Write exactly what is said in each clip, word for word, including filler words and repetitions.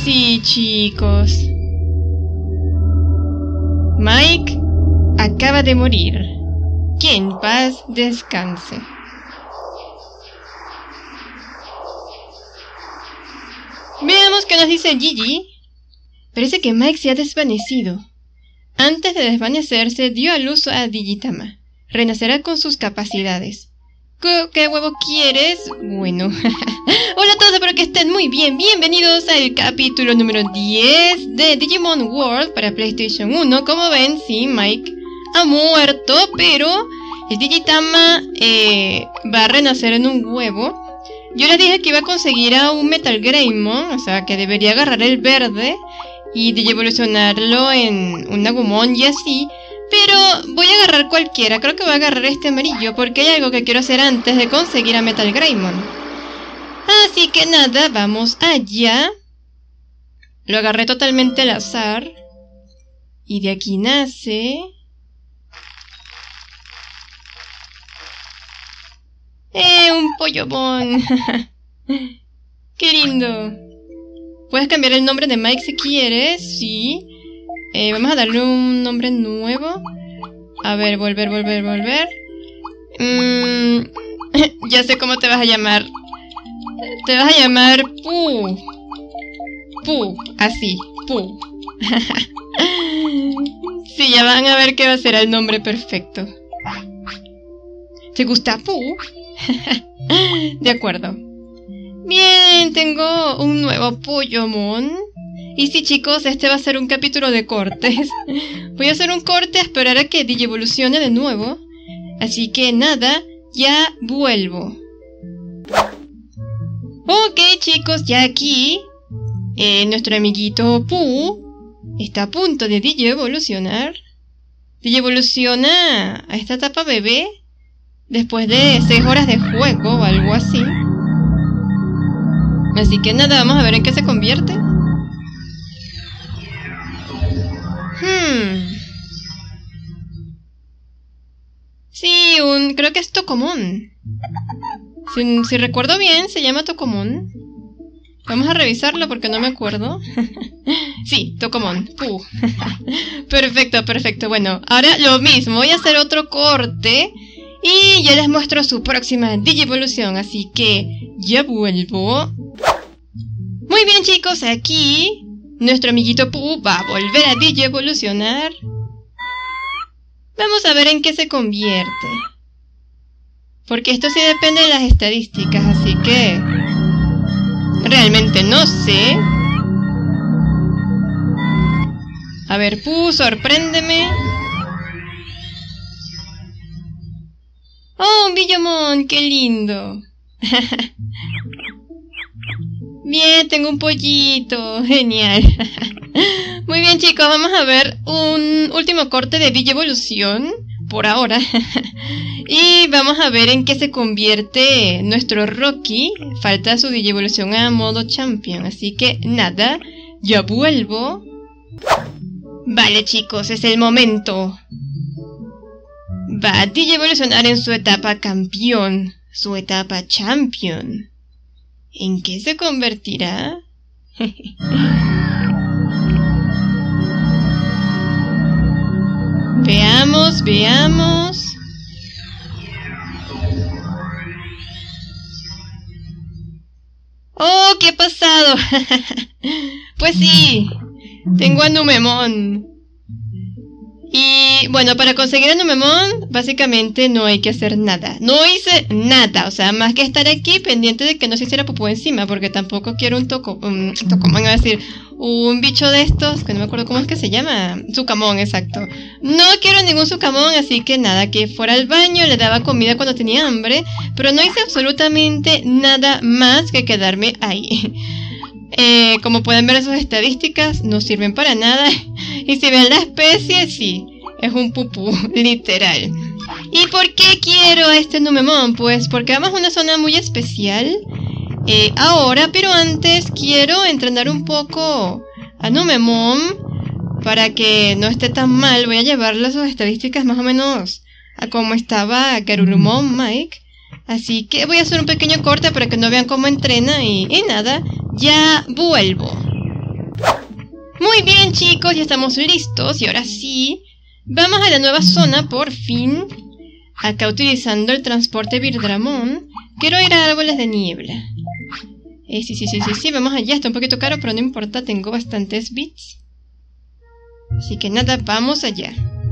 sí, chicos. Mike acaba de morir. Que en paz descanse. Veamos qué nos dice Gigi. Parece que Mike se ha desvanecido. Antes de desvanecerse, dio a luz a Digitama. Renacerá con sus capacidades. ¿Qué, qué huevo quieres? Bueno. Hola a todos, espero que estén muy bien. Bienvenidos al capítulo número diez de Digimon World para PlayStation uno. Como ven, sí, Mike ha muerto, pero el Digitama eh, va a renacer en un huevo. Yo les dije que iba a conseguir a un Metal Greymon, o sea, que debería agarrar el verde y digievolucionarlo en un Agumon y así. Pero voy a agarrar cualquiera, creo que voy a agarrar este amarillo porque hay algo que quiero hacer antes de conseguir a Metal Greymon. Así que nada, vamos allá. Lo agarré totalmente al azar. Y de aquí nace... ¡Eh! ¡Un Pollomon! ¡Qué lindo! Puedes cambiar el nombre de Mike si quieres, sí. Eh, vamos a darle un nombre nuevo. A ver, volver, volver, volver. Mm, ya sé cómo te vas a llamar. Te vas a llamar Pu. Pu, así, Pu. Sí, ya van a ver qué va a ser el nombre perfecto. ¿Te gusta Pu? De acuerdo. Bien, tengo un nuevo Pollomon. Y sí, chicos, este va a ser un capítulo de cortes. Voy a hacer un corte a esperar a que digievolucione de nuevo. Así que nada, ya vuelvo. Ok, chicos, ya aquí eh, nuestro amiguito Pu está a punto de digievolucionar. Digievoluciona a esta etapa bebé después de seis horas de juego o algo así. Así que nada, vamos a ver en qué se convierte. Hmm. Sí, un... creo que es Tokomon. Si, si recuerdo bien, se llama Tokomon. Vamos a revisarlo porque no me acuerdo. Sí, Tokomon. Puh. Perfecto, perfecto. Bueno, ahora lo mismo. Voy a hacer otro corte y ya les muestro su próxima digievolución. Así que ya vuelvo. Muy bien, chicos, aquí nuestro amiguito Pu va a volver a digievolucionar. Vamos a ver en qué se convierte. Porque esto sí depende de las estadísticas, así que... realmente no sé. A ver, Pu, sorpréndeme. ¡Oh, un Billomon! ¡Qué lindo! Bien, tengo un pollito. Genial. Muy bien, chicos, vamos a ver un último corte de digievolución por ahora. Y vamos a ver en qué se convierte nuestro Rocky. Falta su digievolución a modo champion, así que nada, ya vuelvo. Vale, chicos, es el momento. Va a digievolucionar en su etapa campeón, su etapa champion. ¿En qué se convertirá? Veamos, veamos. ¡Oh, qué ha pasado! Pues sí, tengo a Numemon. Y bueno, para conseguir a Numemon, básicamente no hay que hacer nada. No hice nada, o sea, más que estar aquí pendiente de que no se hiciera popó encima, porque tampoco quiero un toco, um, tocomón, iba a decir, un bicho de estos, que no me acuerdo cómo es que se llama, Sukamon, exacto. No quiero ningún Sukamon, así que nada, que fuera al baño, le daba comida cuando tenía hambre, pero no hice absolutamente nada más que quedarme ahí. Eh, como pueden ver, sus estadísticas no sirven para nada. Y si ven la especie, sí, es un pupú, literal. ¿Y por qué quiero a este Numemon? Pues porque vamos a una zona muy especial eh, ahora, pero antes quiero entrenar un poco a Numemon para que no esté tan mal. Voy a llevarle sus estadísticas más o menos a como estaba Garurumon Mike. Así que voy a hacer un pequeño corte para que no vean cómo entrena y, y nada, ya vuelvo. Muy bien, chicos, ya estamos listos. Y ahora sí, vamos a la nueva zona, por fin. Acá utilizando el transporte Birdramón. Quiero ir a árboles de niebla. Eh, sí, sí, sí, sí, sí, vamos allá. Está un poquito caro, pero no importa, tengo bastantes bits. Así que nada, vamos allá.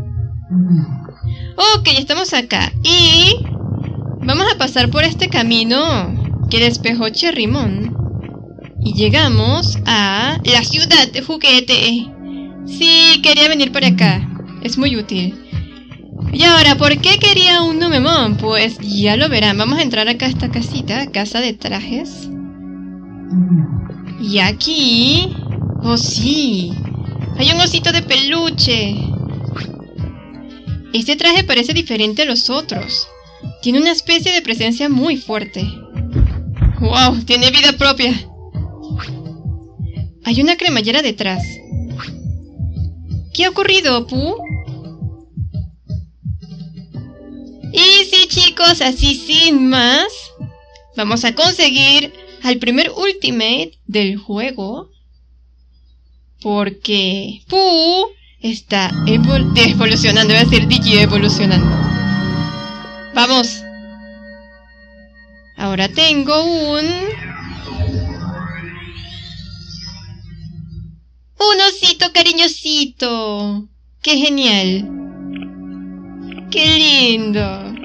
Ok, estamos acá. Y vamos a pasar por este camino que despejó Cherrymon. Y llegamos a la ciudad de juguete. Sí, quería venir por acá. Es muy útil. Y ahora, ¿por qué quería un Numemon? Pues ya lo verán. Vamos a entrar acá a esta casita, casa de trajes. Y aquí... ¡oh, sí! Hay un osito de peluche. Este traje parece diferente a los otros. Tiene una especie de presencia muy fuerte. ¡Wow! Tiene vida propia. Hay una cremallera detrás. ¿Qué ha ocurrido, Pooh? Y sí, chicos, así sin más, vamos a conseguir al primer Ultimate del juego. Porque Pooh está evol evolucionando, voy a decir Digi evolucionando. Vamos. Ahora tengo un... un osito cariñosito. ¡Qué genial! ¡Qué lindo!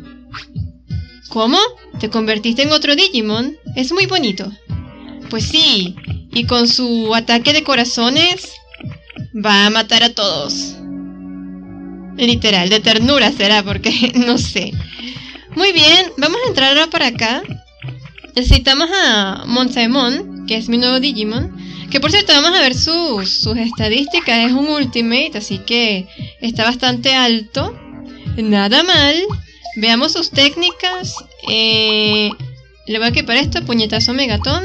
¿Cómo? ¿Te convertiste en otro Digimon? Es muy bonito. Pues sí, y con su ataque de corazones va a matar a todos. Literal, de ternura será, porque no sé. Muy bien, vamos a entrar ahora para acá. Necesitamos a Monzaemon, que es mi nuevo Digimon. Que por cierto, vamos a ver sus, sus estadísticas. Es un Ultimate, así que está bastante alto. Nada mal. Veamos sus técnicas. Eh, le voy a equipar esto, puñetazo megatón.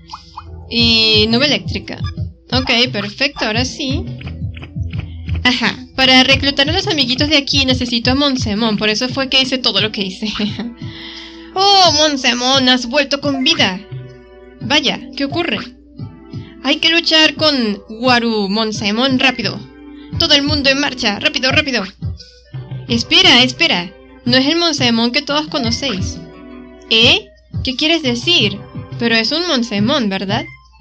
Y nube eléctrica. Ok, perfecto, ahora sí. Ajá, para reclutar a los amiguitos de aquí necesito a Monzaemon. Por eso fue que hice todo lo que hice. Oh, Monzaemon, has vuelto con vida. Vaya, ¿qué ocurre? Hay que luchar con Waru Monzaemon rápido. Todo el mundo en marcha, rápido, rápido. Espera, espera. No es el Monzaemon que todos conocéis. ¿Eh? ¿Qué quieres decir? Pero es un Monzaemon, ¿verdad?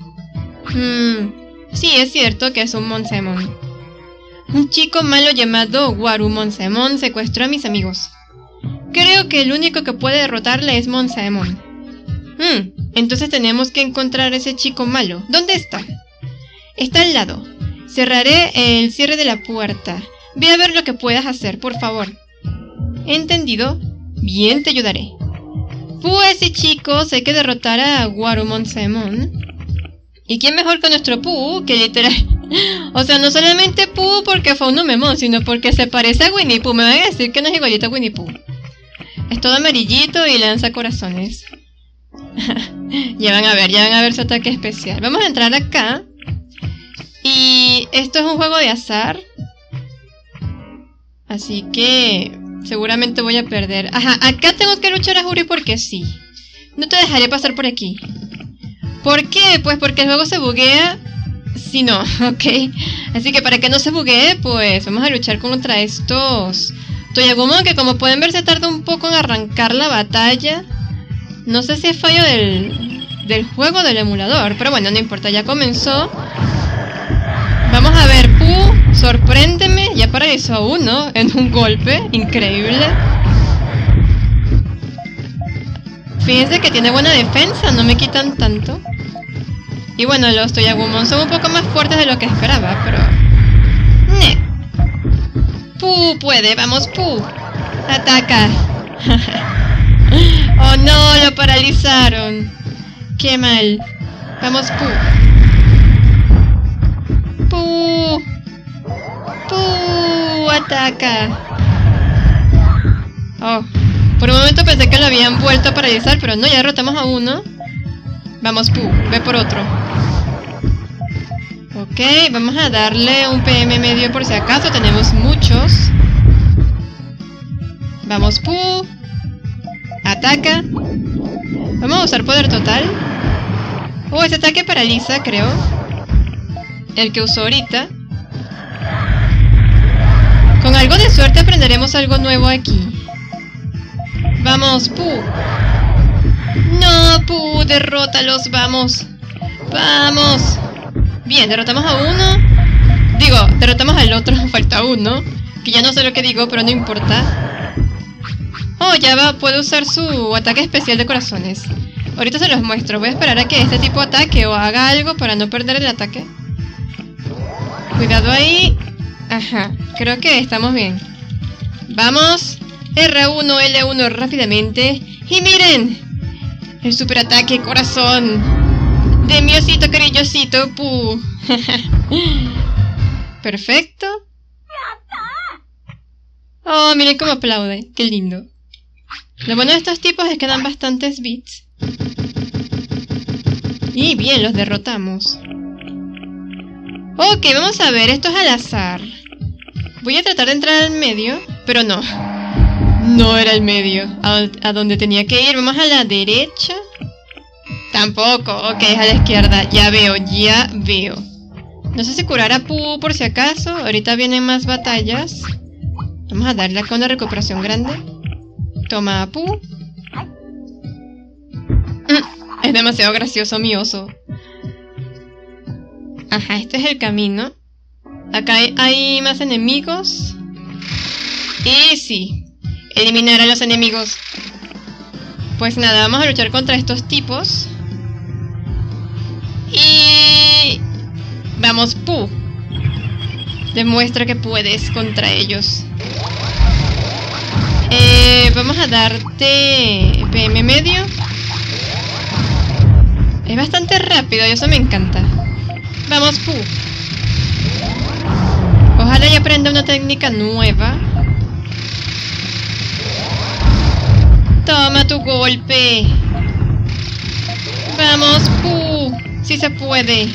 Hmm, sí, es cierto que es un Monzaemon. Un chico malo llamado Waru Monzaemon secuestró a mis amigos. Creo que el único que puede derrotarle es Monzaemon. Hmm, entonces tenemos que encontrar a ese chico malo. ¿Dónde está? Está al lado. Cerraré el cierre de la puerta. Ve a ver lo que puedas hacer, por favor. ¿Entendido? Bien, te ayudaré. Pues sí, chicos, hay que derrotar a Waru Monzaemon. ¿Y quién mejor que nuestro Pooh? Que literal... o sea, no solamente Pooh porque fue un Numemon, sino porque se parece a Winnie Pooh. Me van a decir que no es igualito a Winnie Pooh. Es todo amarillito y lanza corazones. Ya van a ver, ya van a ver su ataque especial. Vamos a entrar acá. Y esto es un juego de azar. Así que seguramente voy a perder. Ajá, acá tengo que luchar a Juri porque sí. No te dejaré pasar por aquí. ¿Por qué? Pues porque el juego se buguea si no, ok. Así que para que no se buguee, pues vamos a luchar contra estos Toyagumon, que como pueden ver se tarda un poco en arrancar la batalla. No sé si es fallo del, del juego o del emulador, pero bueno, no importa, ya comenzó. Vamos a ver, Pooh, sorpréndeme. Ya paralizó a uno en un golpe, increíble. Fíjense que tiene buena defensa, no me quitan tanto. Y bueno, los Toyagumon son un poco más fuertes de lo que esperaba, pero... Ne. Pooh puede, vamos Pooh. Ataca. Oh no, lo paralizaron. Qué mal. Vamos Pooh. Pooh. Pooh, ataca. Oh, por un momento pensé que lo habían vuelto a paralizar, pero no, ya derrotamos a uno. Vamos Pooh, ve por otro. Ok, vamos a darle un P M medio por si acaso, tenemos muchos. Vamos Pooh. Ataca. Vamos a usar poder total. Oh, ese ataque paraliza, creo. el que usó ahorita. Con algo de suerte aprenderemos algo nuevo aquí. Vamos, Pooh. No, Pooh, derrótalos, vamos. Vamos. Bien, derrotamos a uno. Digo, derrotamos al otro, falta uno. Que ya no sé lo que digo, pero no importa. Oh, ya va, puede usar su ataque especial de corazones. Ahorita se los muestro. Voy a esperar a que este tipo ataque o haga algo para no perder el ataque. Cuidado ahí. Ajá, creo que estamos bien. Vamos. R uno, L uno rápidamente. Y miren, el superataque corazón de mi osito cariñosito Pooh. Perfecto. Oh, miren cómo aplaude. Qué lindo. Lo bueno de estos tipos es que dan bastantes bits. Y bien, los derrotamos. Ok, vamos a ver. Esto es al azar. Voy a tratar de entrar al medio, pero no. No era el medio. A, a donde tenía que ir. Vamos a la derecha. Tampoco. Ok, es a la izquierda. Ya veo, ya veo. No sé si curar a Pooh por si acaso. Ahorita vienen más batallas. Vamos a darle acá una recuperación grande. Toma, Pooh. Es demasiado gracioso mi oso. Ajá, este es el camino. Acá hay, hay más enemigos. Y sí, eliminar a los enemigos. Pues nada, vamos a luchar contra estos tipos. Y... vamos, Pooh. Demuestra que puedes contra ellos. Eh, vamos a darte P M medio. Es bastante rápido y eso me encanta. Vamos, Pooh. Ojalá y aprenda una técnica nueva. Toma tu golpe. Vamos, Pooh. Sí se puede.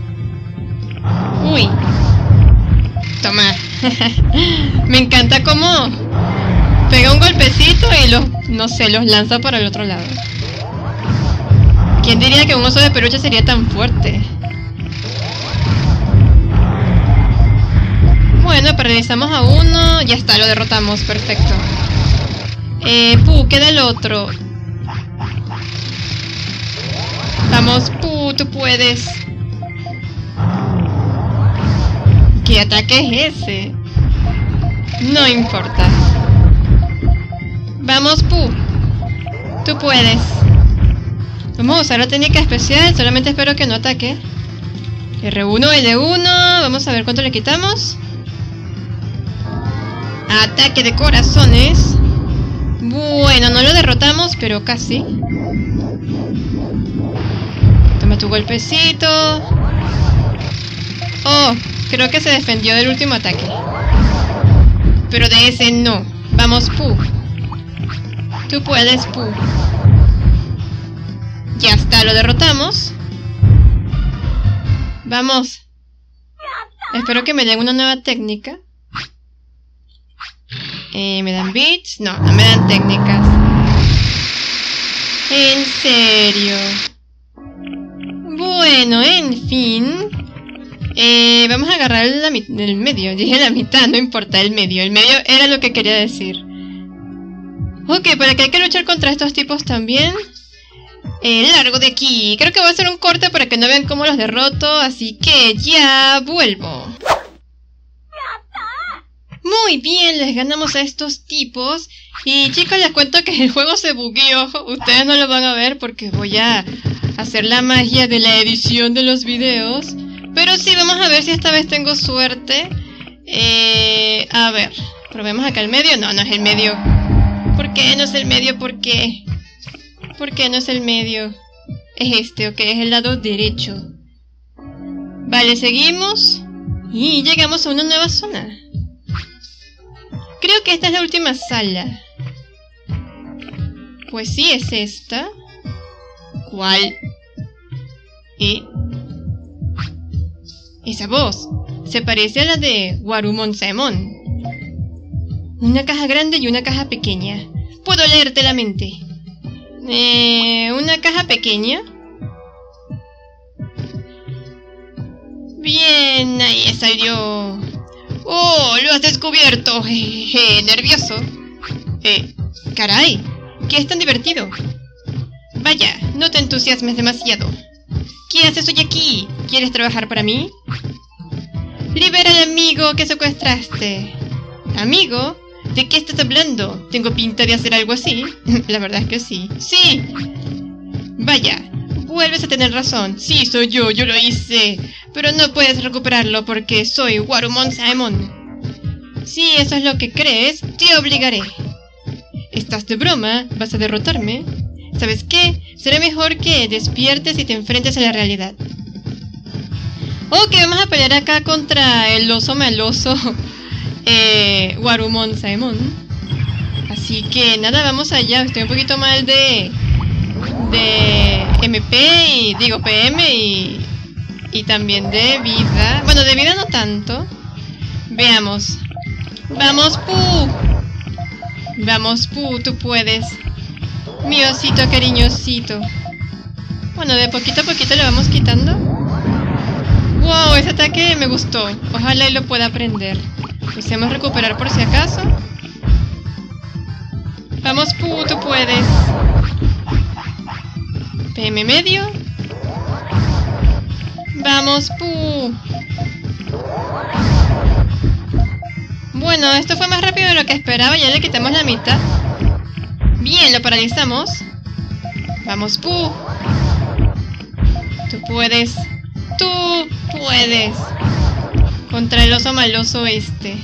Uy. Toma. Me encanta cómo pega un golpecito y los, no sé, los lanza para el otro lado. ¿Quién diría que un oso de peluche sería tan fuerte? Bueno, paralizamos a uno. Ya está, lo derrotamos, perfecto. Eh, Pooh, queda el otro. Vamos, Pooh, tú puedes. ¿Qué ataque es ese? No importa. Vamos, Pooh. Tú puedes. Vamos a usar la técnica especial. Solamente espero que no ataque. R uno, L uno. Vamos a ver cuánto le quitamos. Ataque de corazones. Bueno, no lo derrotamos, pero casi. Toma tu golpecito. Oh, creo que se defendió del último ataque. Pero de ese no. Vamos, Pooh. Tú puedes, Pooh. Ya está, lo derrotamos. Vamos. Espero que me den una nueva técnica. Eh, ¿Me dan bits? No, no me dan técnicas. En serio. Bueno, en fin. Eh, vamos a agarrar la el medio. Dije la mitad, no importa, el medio. El medio era lo que quería decir. Ok, para que hay que luchar contra estos tipos también. Eh, largo de aquí. Creo que voy a hacer un corte para que no vean cómo los derroto. Así que ya vuelvo. Muy bien, les ganamos a estos tipos. Y chicos, les cuento que el juego se bugueó. Ustedes no lo van a ver porque voy a hacer la magia de la edición de los videos. Pero sí, vamos a ver si esta vez tengo suerte. Eh, a ver, probemos acá el medio. No, no es el medio. ¿Por qué no es el medio? ¿Por qué? ¿Por qué no es el medio? Es este, ok, es el lado derecho. Vale, seguimos. Y llegamos a una nueva zona. Creo que esta es la última sala. Pues sí, es esta. ¿Cuál? ¿Eh? Esa voz se parece a la de Warumonsemon. Una caja grande y una caja pequeña. Puedo leerte la mente. Eh, una caja pequeña. Bien, ahí salió. ¡Oh, lo has descubierto! Jeje, nervioso. Eh, caray, ¿qué es tan divertido? Vaya, no te entusiasmes demasiado. ¿Qué haces hoy aquí? ¿Quieres trabajar para mí? Libera al amigo que secuestraste. ¿Amigo? ¿De qué estás hablando? ¿Tengo pinta de hacer algo así? La verdad es que sí. ¡Sí! Vaya, vuelves a tener razón. Sí, soy yo, yo lo hice. Pero no puedes recuperarlo porque soy Warumon Saemon. Si eso es lo que crees, te obligaré. ¿Estás de broma? ¿Vas a derrotarme? ¿Sabes qué? Será mejor que despiertes y te enfrentes a la realidad. Ok, vamos a pelear acá contra el oso maloso eh, Warumon Saemon. Así que nada, vamos allá. Estoy un poquito mal de de M P y digo P M y, y también de vida. Bueno, de vida no tanto. Veamos. Vamos, Pu. Vamos, Pu, tú puedes. Mi osito cariñosito. Bueno, de poquito a poquito le vamos quitando. Wow, ese ataque me gustó. Ojalá y lo pueda aprender. Usemos recuperar por si acaso. Vamos, Pu, tú puedes. P M medio. Vamos, Pu. Bueno, esto fue más rápido de lo que esperaba. Ya le quitamos la mitad. Bien, lo paralizamos. Vamos, Pu. Tú puedes. Tú puedes. Contra el oso maloso este.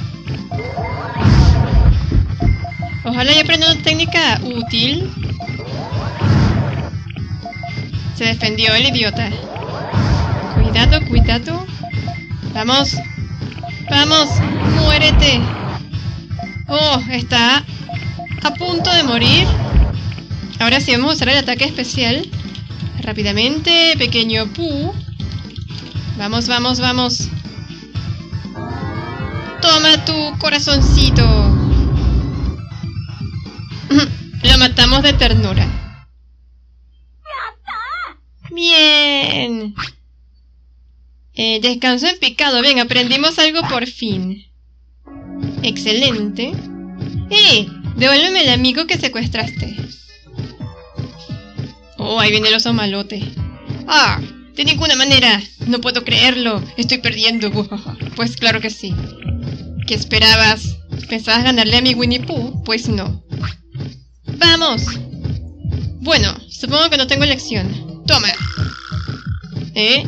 Ojalá y aprenda una técnica útil. Se defendió el idiota. Cuidado, cuidado. Vamos. Vamos. Muérete. Oh, está a punto de morir. Ahora sí vamos a usar el ataque especial. Rápidamente, pequeño Pu. Vamos, vamos, vamos. Toma tu corazoncito. Lo matamos de ternura. Bien. Eh, descanso en picado. Bien, aprendimos algo por fin. Excelente. ¡Eh! Devuélveme el amigo que secuestraste. Oh, ahí viene el oso malote. ¡Ah! De ninguna manera. No puedo creerlo. Estoy perdiendo. Pues claro que sí. ¿Qué esperabas? ¿Pensabas ganarle a mi Winnie Pooh? Pues no. ¡Vamos! Bueno, supongo que no tengo elección. Toma. ¿Eh?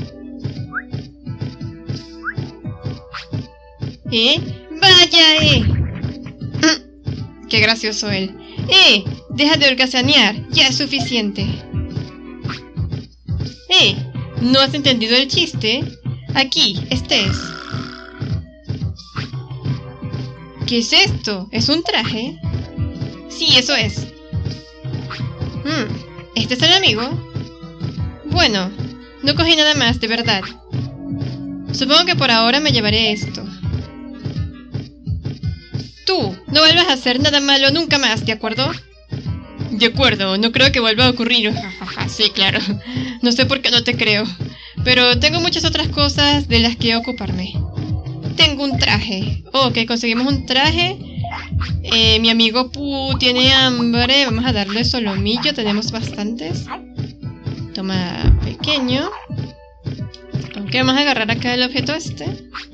¿Eh? ¡Vaya, eh! ¡Qué gracioso él! ¡Eh! ¡Deja de holgazanear! ¡Ya es suficiente! ¡Eh! ¿No has entendido el chiste? Aquí, este es. ¿Qué es esto? ¿Es un traje? Sí, eso es. Hmm, ¿este es el amigo? Bueno, no cogí nada más, de verdad. Supongo que por ahora me llevaré esto. Tú, no vuelvas a hacer nada malo nunca más, ¿de acuerdo? De acuerdo, no creo que vuelva a ocurrir. Sí, claro. No sé por qué no te creo. Pero tengo muchas otras cosas de las que ocuparme. Tengo un traje. Ok, conseguimos un traje. Eh, mi amigo Pu tiene hambre. Vamos a darle solomillo. Tenemos bastantes. Toma, pequeño. Ok, vamos a agarrar acá el objeto este.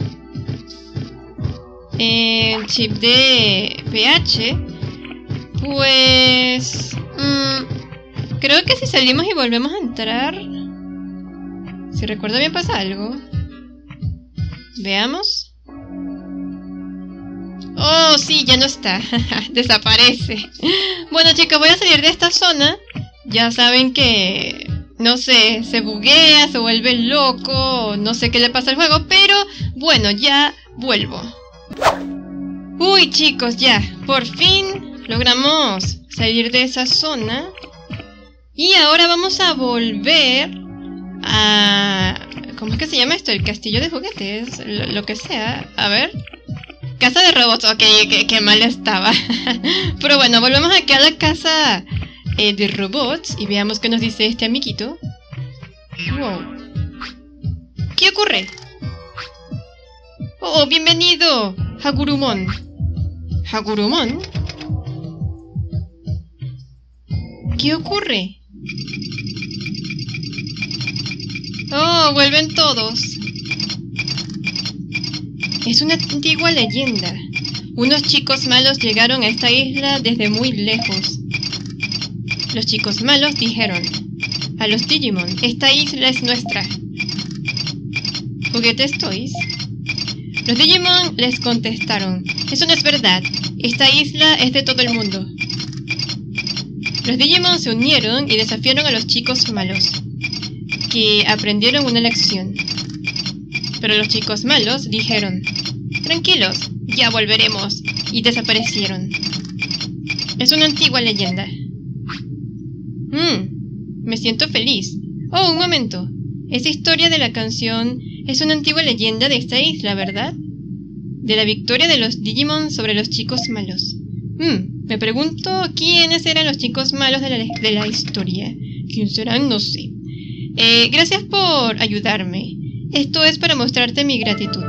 El chip de pH. Pues... Mmm, creo que si salimos y volvemos a entrar... Si recuerdo bien pasa algo. Veamos. Oh, sí, ya no está. Desaparece. Bueno, chicos, voy a salir de esta zona. Ya saben que... No sé, se buguea, se vuelve loco, no sé qué le pasa al juego, pero bueno, ya vuelvo. Uy, chicos, ya, por fin logramos salir de esa zona. Y ahora vamos a volver a... ¿Cómo es que se llama esto? El castillo de juguetes, lo, lo que sea. A ver. Casa de robots, ok, que, que mal estaba. Pero bueno, volvemos aquí a la casa eh, de robots y veamos qué nos dice este amiguito. Wow. ¿Qué ocurre? Oh, bienvenido, Hagurumon. ¿Hagurumon? ¿Qué ocurre? Oh, vuelven todos. Es una antigua leyenda. Unos chicos malos llegaron a esta isla desde muy lejos. Los chicos malos dijeron a los Digimon, esta isla es nuestra. ¿Juguetes toys? Los Digimon les contestaron, eso no es verdad, esta isla es de todo el mundo. Los Digimon se unieron y desafiaron a los chicos malos, que aprendieron una lección. Pero los chicos malos dijeron, tranquilos, ya volveremos, y desaparecieron. Es una antigua leyenda. Mmm, me siento feliz. Oh, un momento. Esa historia de la canción es una antigua leyenda de esta isla, ¿verdad? De la victoria de los Digimon sobre los chicos malos. Mmm, me pregunto quiénes eran los chicos malos de la, de la historia. ¿Quién serán? No sé. Eh, gracias por ayudarme. Esto es para mostrarte mi gratitud.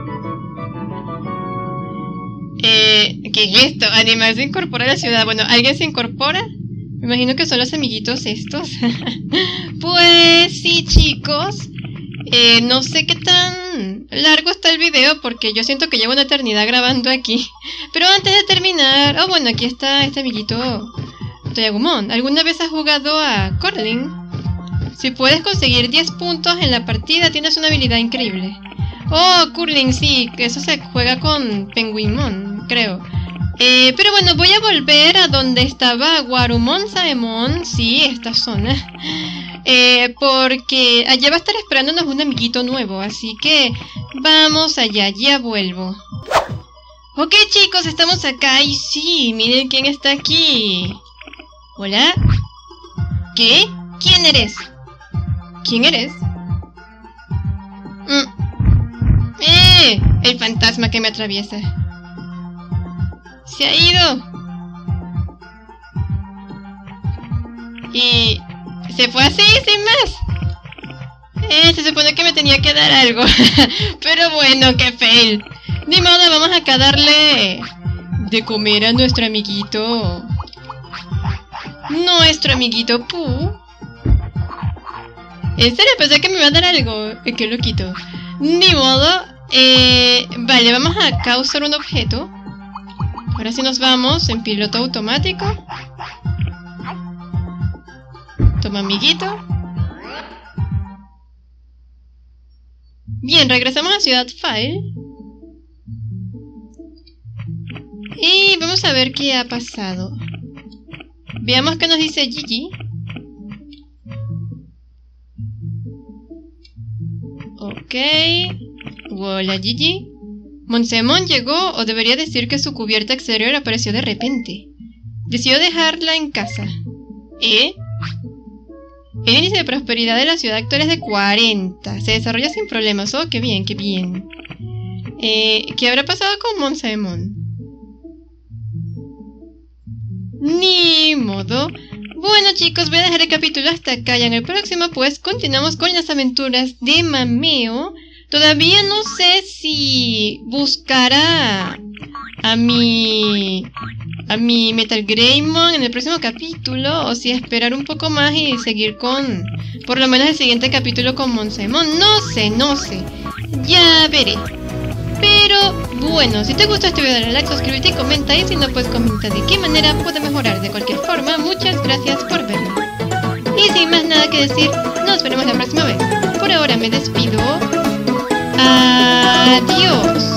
Eh, ¿qué es esto? Animal se incorpora a la ciudad. Bueno, ¿alguien se incorpora? Me imagino que son los amiguitos estos. Pues sí, chicos. Eh, no sé qué tan largo está el video porque yo siento que llevo una eternidad grabando aquí. Pero antes de terminar... Oh, bueno, aquí está este amiguito Toyagumon. ¿Alguna vez has jugado a Curling? Si puedes conseguir diez puntos en la partida, tienes una habilidad increíble. Oh, Curling, sí, que eso se juega con Penguinmon, creo. Eh, pero bueno, voy a volver a donde estaba Warumon Saemon, sí, esta zona. Eh, porque allá va a estar esperándonos un amiguito nuevo, así que vamos allá, ya vuelvo. Ok, chicos, estamos acá y sí, miren quién está aquí. ¿Hola? ¿Qué? ¿Quién eres? ¿Quién eres? Mm. ¡Eh! El fantasma que me atraviesa. Se ha ido. Y... se fue así, sin más. Eh, se supone que me tenía que dar algo. Pero bueno, qué fail. Ni modo, vamos acá a darle de comer a nuestro amiguito. Nuestro amiguito Pooh. En serio, pensé que me iba a dar algo. Es que lo quito. Ni modo. Eh, vale, vamos acá a usar un objeto. Ahora sí nos vamos en piloto automático. Toma, amiguito. Bien, regresamos a Ciudad File. Y vamos a ver qué ha pasado. Veamos qué nos dice Gigi. Ok. Hola, Gigi. Monsemon llegó, o debería decir que su cubierta exterior apareció de repente. Decidió dejarla en casa. ¿Eh? El índice de prosperidad de la ciudad actual es de cuarenta. Se desarrolla sin problemas. Oh, qué bien, qué bien. Eh, ¿Qué habrá pasado con Monsemon? Ni modo. Bueno, chicos, voy a dejar el capítulo hasta acá. Y en el próximo, pues, continuamos con las aventuras de Mameo. Todavía no sé si buscar a, a mi a mi Metal Greymon en el próximo capítulo o si esperar un poco más y seguir con por lo menos el siguiente capítulo con Monsemon. No sé, no sé. Ya veré. Pero bueno, si te gustó este video dale like, suscríbete y comenta, y si no pues comenta de qué manera puedo mejorar. De cualquier forma, muchas gracias por verlo. Y sin más nada que decir, nos veremos la próxima vez. Por ahora me despido. Adiós.